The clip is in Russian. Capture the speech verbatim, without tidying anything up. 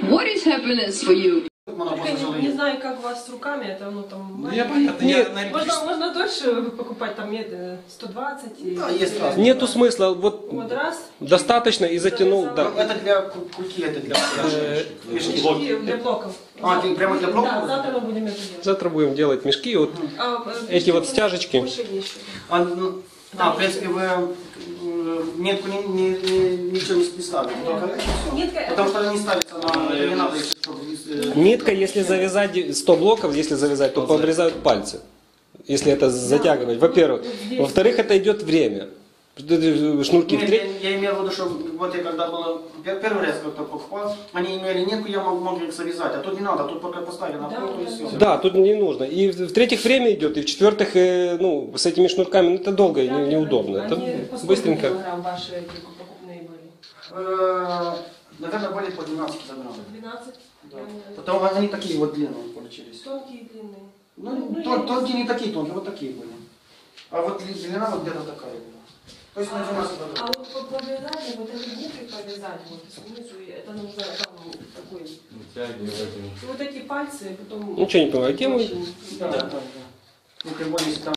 What is happiness for you? Только не, не знаю, как у вас с руками, это ну там... Я понятно, Нет, я на можно, можно дольше покупать, там сто двадцать и... Да, есть раз. Нету смысла, вот, Вот раз. достаточно и затянул, да. Это для куки, это для Мешки для блоков. А, ты прямо для блоков? Да, завтра мы будем это делать. Завтра будем делать мешки, вот А, эти вот стяжечки. А, ну, а, в принципе, вы э, нитку ни, ни, ни, ничего не списали. Нитка, Потому что они не ставятся на... Не надо, если что... э, Нитка, если завязать сто блоков, если завязать, то пообрезают пальцы. Если это затягивать. Во-первых. Во-вторых, это идет время. Шнурки в Нет, треть. я, я имею в виду, что вот я когда было первый раз как-то покупал, они имели нитку, я мог, мог их завязать, а тут не надо, тут только поставили на пол и все. Да, тут не нужно. И в-третьих, время идет, и в-четвертых, э, ну, с этими шнурками, ну, это долго и не, неудобно. Это быстренько. Ваши покупные были? Э, Наверное, были по двенадцать килограмм. двенадцать? Да. Потом они такие вот длинные получились. Тонкие и длинные. Ну, тон- тонкие не такие тонкие, вот такие были. А вот длина вот где-то такая была. То есть на двенадцать А килограмм. вот по- повязать, вот эти губки повязать, вот снизу, это нужно там такой... И вот эти пальцы, потом... Ничего не понимаю, где мы? Очень- Да, да, да. Ну, тем более, если там